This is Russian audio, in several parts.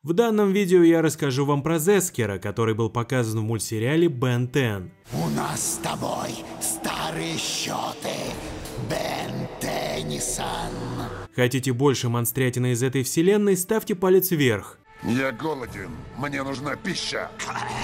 В данном видео я расскажу вам про Зескера, который был показан в мультсериале Ben 10. У нас с тобой старые счеты, Бен Теннисон. Хотите больше монстрятины из этой вселенной, ставьте палец вверх. Я голоден, мне нужна пища.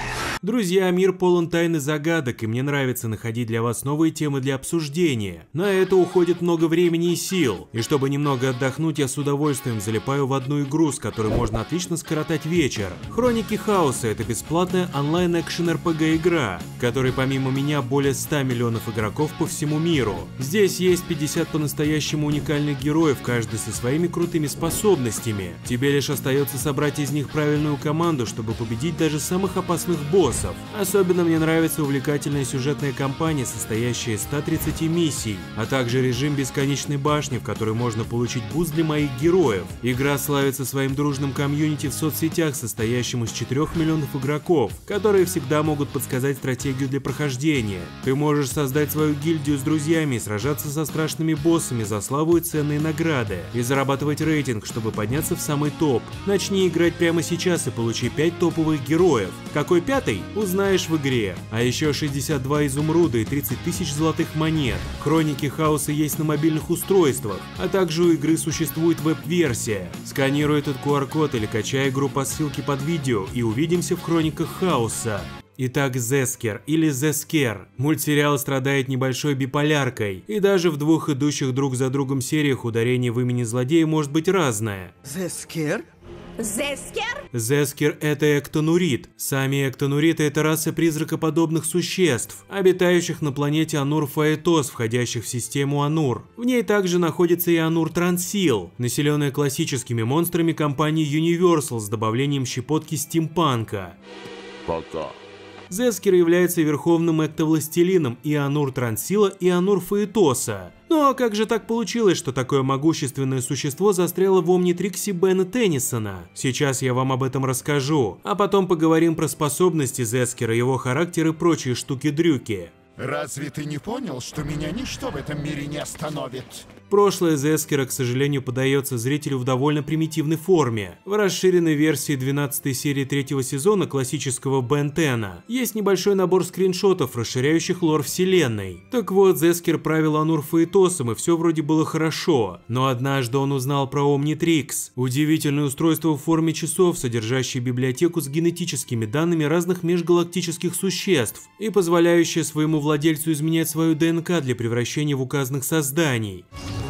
Друзья, мир полон тайн и загадок, и мне нравится находить для вас новые темы для обсуждения. На это уходит много времени и сил. И чтобы немного отдохнуть, я с удовольствием залипаю в одну игру, с которой можно отлично скоротать вечер. Хроники Хаоса — это бесплатная онлайн-экшен-РПГ игра, в которой помимо меня более 100 миллионов игроков по всему миру. Здесь есть 50 по-настоящему уникальных героев, каждый со своими крутыми способностями. Тебе лишь остается собрать из них правильную команду, чтобы победить даже самых опасных боссов. Особенно мне нравится увлекательная сюжетная кампания, состоящая из 130 миссий, а также режим бесконечной башни, в которой можно получить буст для моих героев. Игра славится своим дружным комьюнити в соцсетях, состоящим из 4 миллионов игроков, которые всегда могут подсказать стратегию для прохождения. Ты можешь создать свою гильдию с друзьями и сражаться со страшными боссами за славу и ценные награды, и зарабатывать рейтинг, чтобы подняться в самый топ. Начни играть прямо сейчас и получи 5 топовых героев. Какой пятый? Узнаешь в игре. А еще 62 изумруда и 30 тысяч золотых монет. Хроники Хаоса есть на мобильных устройствах, а также у игры существует веб-версия. Сканируй этот QR-код или качай игру по ссылке под видео, и увидимся в Хрониках Хаоса. Итак, Зескер или Зескер. Мультсериал страдает небольшой биполяркой, и даже в двух идущих друг за другом сериях ударение в имени злодея может быть разное. Зескер? Зескер? Зескер — это эктонурит. Сами эктонуриты — это раса призракоподобных существ, обитающих на планете Анур-Фаэтос, входящих в систему Анур. В ней также находится и Анур-Трансил, населенная классическими монстрами компании Universal с добавлением щепотки стимпанка. Пока. Зескер является верховным эктовластелином и Анур-Трансила, и Анур-Фаэтоса. Ну а как же так получилось, что такое могущественное существо застряло в Омнитриксе Бена Теннисона? Сейчас я вам об этом расскажу, а потом поговорим про способности Зескера, его характер и прочие штуки-дрюки. Разве ты не понял, что меня ничто в этом мире не остановит? Прошлое Зескера, к сожалению, подается зрителю в довольно примитивной форме. В расширенной версии 12 серии 3 сезона классического Бен 10 есть небольшой набор скриншотов, расширяющих лор вселенной. Так вот, Зескер правил Анур-Фаэтосом, и все вроде было хорошо. Но однажды он узнал про Омнитрикс, удивительное устройство в форме часов, содержащее библиотеку с генетическими данными разных межгалактических существ и позволяющее своему владельцу изменять свою ДНК для превращения в указанных созданий.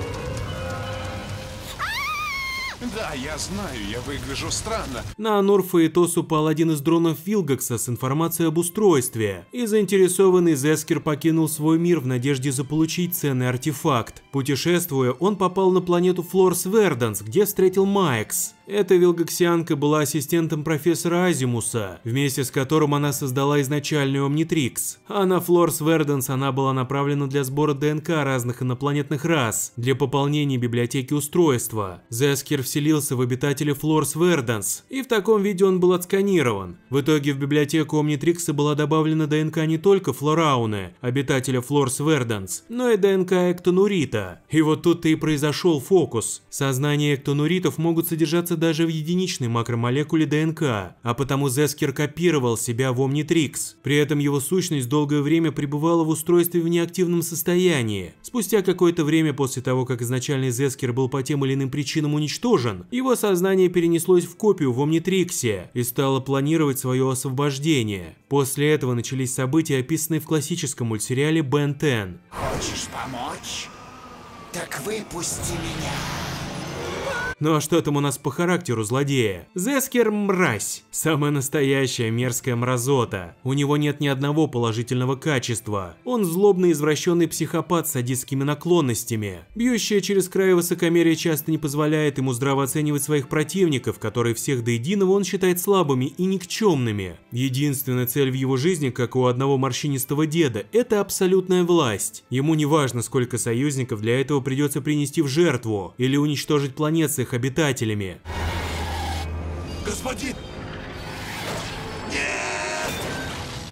Да, я знаю, я выгляжу странно. На Анур-Фаэтос упал один из дронов Вилгакса с информацией об устройстве, и заинтересованный Зескер покинул свой мир в надежде заполучить ценный артефакт. Путешествуя, он попал на планету Флорс-Верданс, где встретил Маекс. Эта вилгаксианка была ассистентом профессора Азимуса, вместе с которым она создала изначальный Омнитрикс. А на Флорс-Верданс она была направлена для сбора ДНК разных инопланетных рас, для пополнения библиотеки устройства. Зескер вселился в обитателя Флорс-Верданс, и в таком виде он был отсканирован. В итоге в библиотеку Омнитрикса была добавлена ДНК не только Флорауны, обитателя Флорс-Верданс, но и ДНК эктонурита. И вот тут-то и произошел фокус. Сознания эктонуритов могут содержаться даже в единичной макромолекуле ДНК, а потому Зескер копировал себя в Омнитрикс. При этом его сущность долгое время пребывала в устройстве в неактивном состоянии. Спустя какое-то время после того, как изначальный Зескер был по тем или иным причинам уничтожен, его сознание перенеслось в копию в Омнитриксе и стало планировать свое освобождение. После этого начались события, описанные в классическом мультсериале Бен 10. Хочешь помочь? Так выпусти меня. Ну а что там у нас по характеру злодея? Зескер — мразь. Самая настоящая мерзкая мразота. У него нет ни одного положительного качества. Он злобный извращенный психопат с садистскими наклонностями. Бьющее через край высокомерие часто не позволяет ему здраво оценивать своих противников, которые всех до единого он считает слабыми и никчемными. Единственная цель в его жизни, как у одного морщинистого деда, это абсолютная власть. Ему не важно, сколько союзников для этого придется принести в жертву или уничтожить планет с их обитателями. Господин!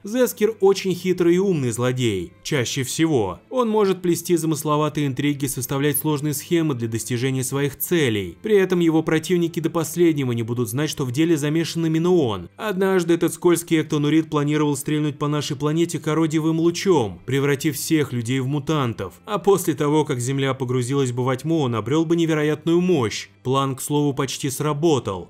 Зескер очень хитрый и умный злодей, чаще всего. Он может плести замысловатые интриги, составлять сложные схемы для достижения своих целей. При этом его противники до последнего не будут знать, что в деле замешан именно он. Однажды этот скользкий эктонурит планировал стрельнуть по нашей планете корродиевым лучом, превратив всех людей в мутантов. А после того, как Земля погрузилась бы во тьму, он обрел бы невероятную мощь. План, к слову, почти сработал.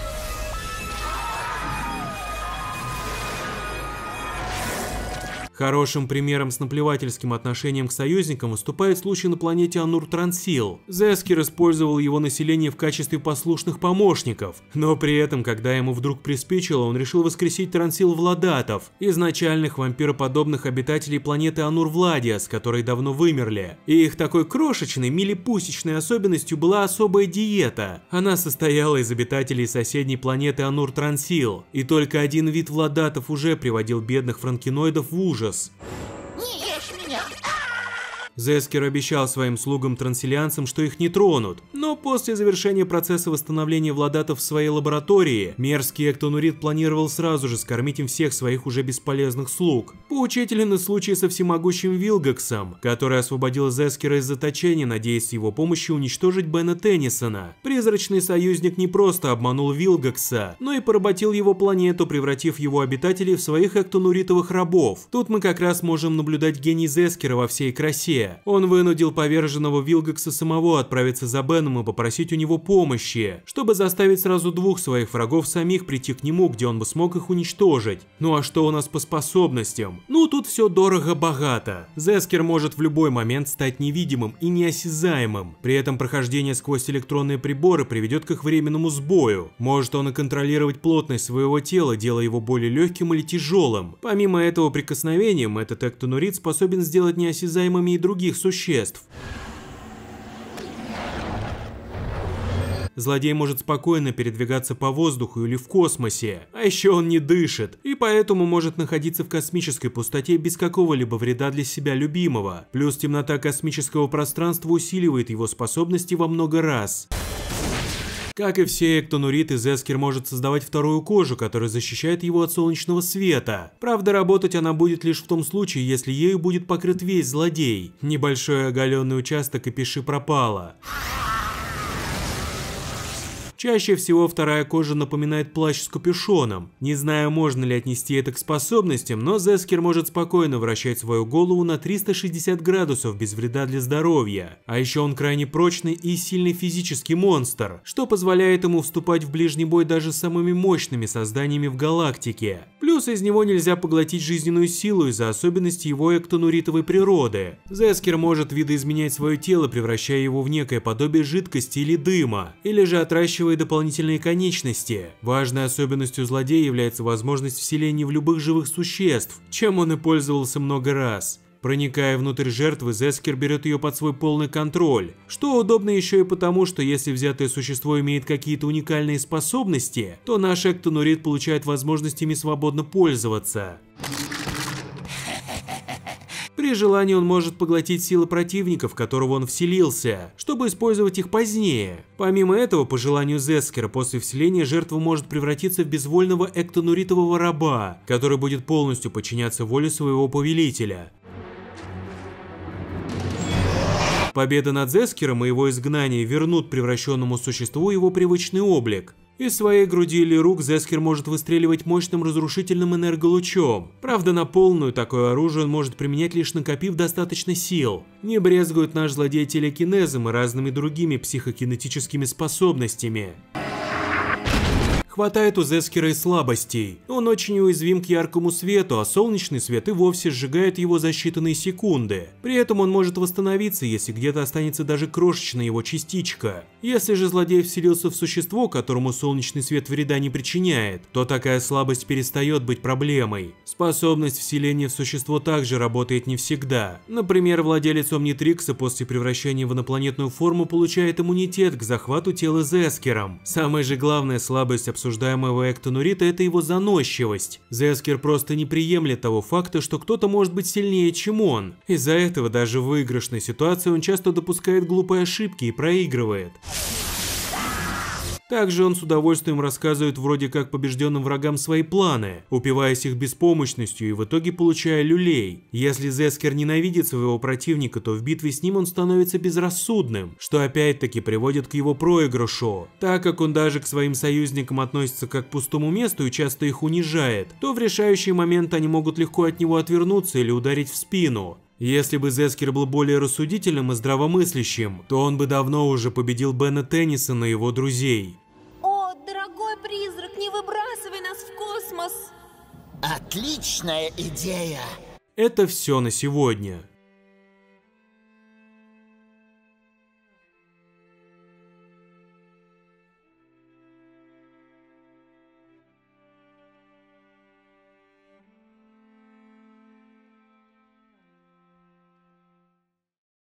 Хорошим примером с наплевательским отношением к союзникам выступает случай на планете Анур-Трансил. Зескер использовал его население в качестве послушных помощников, но при этом, когда ему вдруг приспичило, он решил воскресить Трансил-Владатов, изначальных вампироподобных обитателей планеты Анур-Владиас, которые давно вымерли. И их такой крошечной, милипусечной особенностью была особая диета. Она состояла из обитателей соседней планеты Анур-Трансил, и только один вид Владатов уже приводил бедных франкеноидов в ужас. Не ешь меня! Зескер обещал своим слугам-трансилианцам, что их не тронут, но после завершения процесса восстановления Владатов в своей лаборатории, мерзкий эктонурит планировал сразу же скормить им всех своих уже бесполезных слуг. Поучителен и случай со всемогущим Вилгаксом, который освободил Зескера из заточения, надеясь с его помощью уничтожить Бена Теннисона. Призрачный союзник не просто обманул Вилгакса, но и поработил его планету, превратив его обитателей в своих эктонуритовых рабов. Тут мы как раз можем наблюдать гений Зескера во всей красе. Он вынудил поверженного Вилгакса самого отправиться за Беном и попросить у него помощи, чтобы заставить сразу двух своих врагов самих прийти к нему, где он бы смог их уничтожить. Ну а что у нас по способностям? Ну тут все дорого-богато. Зескер может в любой момент стать невидимым и неосязаемым. При этом прохождение сквозь электронные приборы приведет к их временному сбою. Может он и контролировать плотность своего тела, делая его более легким или тяжелым. Помимо этого прикосновением, этот эктонурит способен сделать неосязаемыми и других существ. Злодей может спокойно передвигаться по воздуху или в космосе, а еще он не дышит, и поэтому может находиться в космической пустоте без какого-либо вреда для себя любимого. Плюс темнота космического пространства усиливает его способности во много раз. Как и все эктонуриты, Зескер может создавать вторую кожу, которая защищает его от солнечного света. Правда, работать она будет лишь в том случае, если ею будет покрыт весь злодей. Небольшой оголенный участок и пиши пропало. Чаще всего вторая кожа напоминает плащ с капюшоном. Не знаю, можно ли отнести это к способностям, но Зескер может спокойно вращать свою голову на 360 градусов без вреда для здоровья. А еще он крайне прочный и сильный физический монстр, что позволяет ему вступать в ближний бой даже с самыми мощными созданиями в галактике. Плюс из него нельзя поглотить жизненную силу из-за особенностей его эктонуритовой природы. Зескер может видоизменять свое тело, превращая его в некое подобие жидкости или дыма, или же отращивая дополнительные конечности. Важной особенностью злодея является возможность вселения в любых живых существ, чем он и пользовался много раз. Проникая внутрь жертвы, Зескер берет ее под свой полный контроль, что удобно еще и потому, что если взятое существо имеет какие-то уникальные способности, то наш эктонурит получает возможность ими свободно пользоваться. При желании он может поглотить силы противника, в которого он вселился, чтобы использовать их позднее. Помимо этого, по желанию Зескера, после вселения жертва может превратиться в безвольного эктонуритового раба, который будет полностью подчиняться воле своего повелителя. Победа над Зескером и его изгнание вернут превращенному существу его привычный облик. Из своей груди или рук Зескер может выстреливать мощным разрушительным энерголучом. Правда, на полную такое оружие он может применять, лишь накопив достаточно сил. Не брезгует наш злодей телекинезом и разными другими психокинетическими способностями. Хватает у Зескера и слабостей. Он очень уязвим к яркому свету, а солнечный свет и вовсе сжигает его за считанные секунды. При этом он может восстановиться, если где-то останется даже крошечная его частичка. Если же злодей вселился в существо, которому солнечный свет вреда не причиняет, то такая слабость перестает быть проблемой. Способность вселения в существо также работает не всегда. Например, владелец Омнитрикса после превращения в инопланетную форму получает иммунитет к захвату тела Зескером. Самая же главная слабость обсуждаемого эктонурита – это его заносчивость. Зескер просто не приемлет того факта, что кто-то может быть сильнее, чем он. Из-за этого даже в выигрышной ситуации он часто допускает глупые ошибки и проигрывает. Также он с удовольствием рассказывает вроде как побежденным врагам свои планы, упиваясь их беспомощностью и в итоге получая люлей. Если Зескер ненавидит своего противника, то в битве с ним он становится безрассудным, что опять-таки приводит к его проигрышу. Так как он даже к своим союзникам относится как к пустому месту и часто их унижает, то в решающий момент они могут легко от него отвернуться или ударить в спину. Если бы Зескер был более рассудительным и здравомыслящим, то он бы давно уже победил Бена Теннисона и его друзей. О, дорогой призрак, не выбрасывай нас в космос! Отличная идея! Это все на сегодня.